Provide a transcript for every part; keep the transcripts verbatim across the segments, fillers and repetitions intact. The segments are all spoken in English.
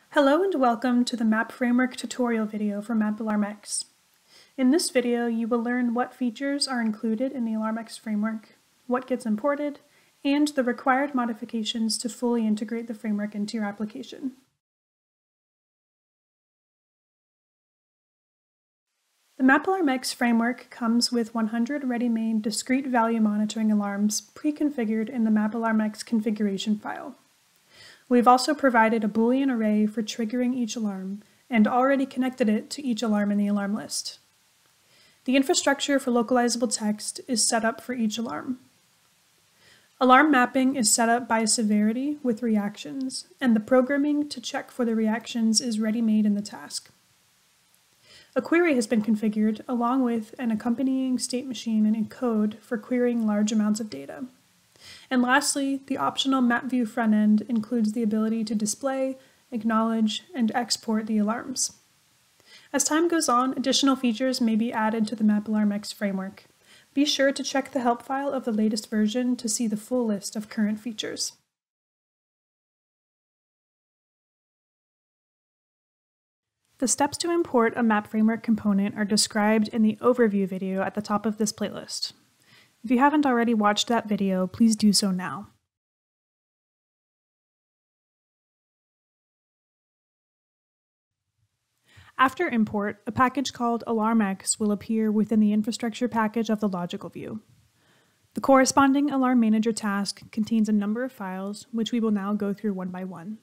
Hello and welcome to the mappFramework tutorial video for mappAlarmX. In this video, you will learn what features are included in the AlarmX framework, what gets imported, and the required modifications to fully integrate the framework into your application. The mappAlarmX framework comes with one hundred ready-made discrete value monitoring alarms pre-configured in the mappAlarmX configuration file. We've also provided a Boolean array for triggering each alarm and already connected it to each alarm in the alarm list. The infrastructure for localizable text is set up for each alarm. Alarm mapping is set up by severity with reactions, and the programming to check for the reactions is ready-made in the task. A query has been configured along with an accompanying state machine and code for querying large amounts of data. And lastly, the optional map view front end includes the ability to display, acknowledge, and export the alarms. As time goes on, additional features may be added to the mappAlarmX framework. Be sure to check the help file of the latest version to see the full list of current features. The steps to import a mappFramework component are described in the overview video at the top of this playlist. If you haven't already watched that video, please do so now. After import, a package called AlarmX will appear within the infrastructure package of the logical view. The corresponding Alarm Manager task contains a number of files, which we will now go through one by one.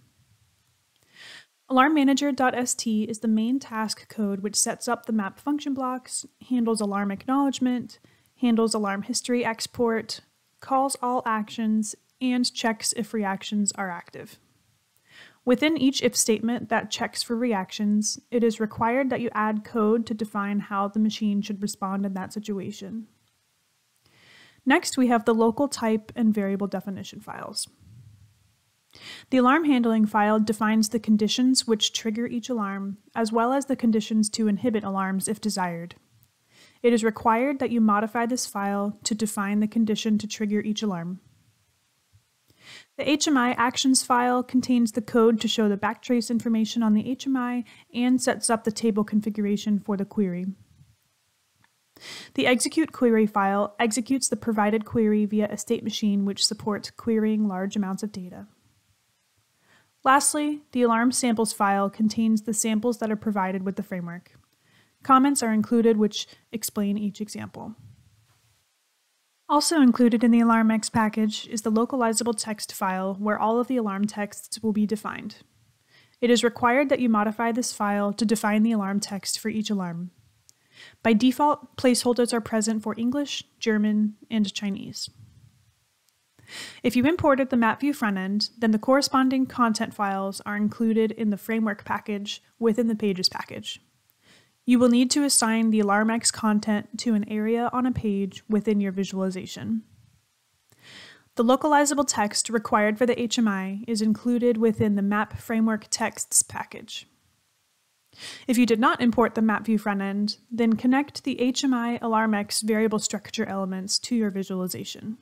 alarmmanager.st is the main task code which sets up the map function blocks, handles alarm acknowledgement, handles alarm history export, calls all actions, and checks if reactions are active. Within each if statement that checks for reactions, it is required that you add code to define how the machine should respond in that situation. Next, we have the local type and variable definition files. The alarm handling file defines the conditions which trigger each alarm, as well as the conditions to inhibit alarms if desired. It is required that you modify this file to define the condition to trigger each alarm. The H M I actions file contains the code to show the backtrace information on the H M I and sets up the table configuration for the query. The execute query file executes the provided query via a state machine which supports querying large amounts of data. Lastly, the alarm samples file contains the samples that are provided with the framework. Comments are included which explain each example. Also included in the AlarmX package is the localizable text file where all of the alarm texts will be defined. It is required that you modify this file to define the alarm text for each alarm. By default, placeholders are present for English, German, and Chinese. If you imported the map view front end, then the corresponding content files are included in the framework package within the pages package. You will need to assign the AlarmX content to an area on a page within your visualization. The localizable text required for the H M I is included within the mappFramework texts package. If you did not import the map view front end, then connect the H M I AlarmX variable structure elements to your visualization.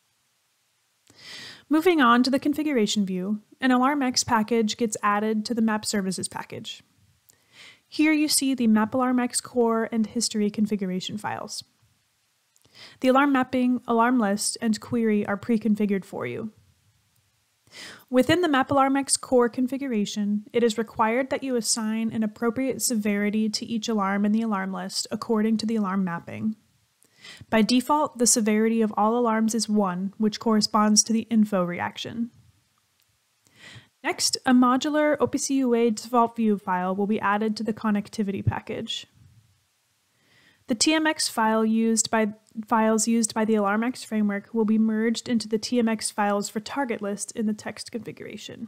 Moving on to the configuration view, an AlarmX package gets added to the map services package. Here you see the mappAlarmX core and history configuration files. The alarm mapping, alarm list, and query are pre-configured for you. Within the mappAlarmX core configuration, it is required that you assign an appropriate severity to each alarm in the alarm list according to the alarm mapping. By default, the severity of all alarms is one, which corresponds to the info reaction. Next, a modular O P C U A default view file will be added to the connectivity package. The T M X file used by, files used by the AlarmX framework will be merged into the T M X files for target list in the text configuration.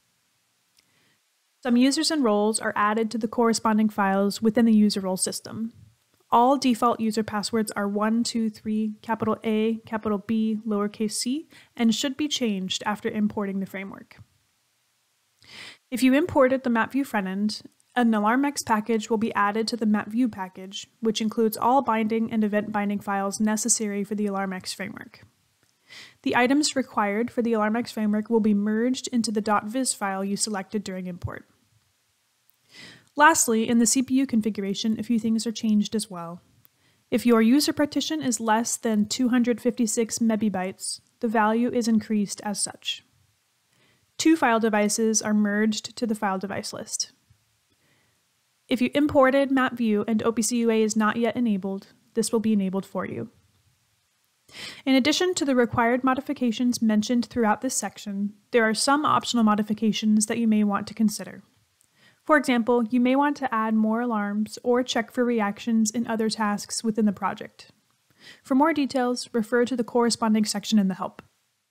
Some users and roles are added to the corresponding files within the user role system. All default user passwords are one, two, three, capital A, capital B, lowercase c, and should be changed after importing the framework. If you imported the map view front end, an AlarmX package will be added to the map view package, which includes all binding and event binding files necessary for the AlarmX framework. The items required for the AlarmX framework will be merged into the .viz file you selected during import. Lastly, in the C P U configuration, a few things are changed as well. If your user partition is less than two hundred fifty-six megabytes, the value is increased as such. Two file devices are merged to the file device list. If you imported mappView and O P C U A is not yet enabled, this will be enabled for you. In addition to the required modifications mentioned throughout this section, there are some optional modifications that you may want to consider. For example, you may want to add more alarms or check for reactions in other tasks within the project. For more details, refer to the corresponding section in the help.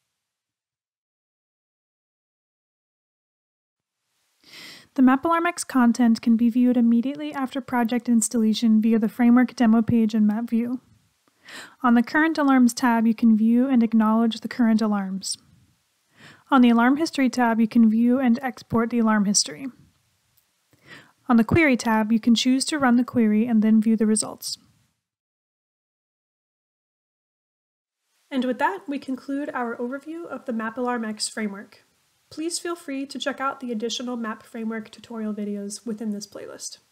The mappAlarmX content can be viewed immediately after project installation via the framework demo page in mappView. On the Current Alarms tab, you can view and acknowledge the current alarms. On the Alarm History tab, you can view and export the alarm history. On the Query tab, you can choose to run the query and then view the results. And with that, we conclude our overview of the mappAlarmX framework. Please feel free to check out the additional mappFramework tutorial videos within this playlist.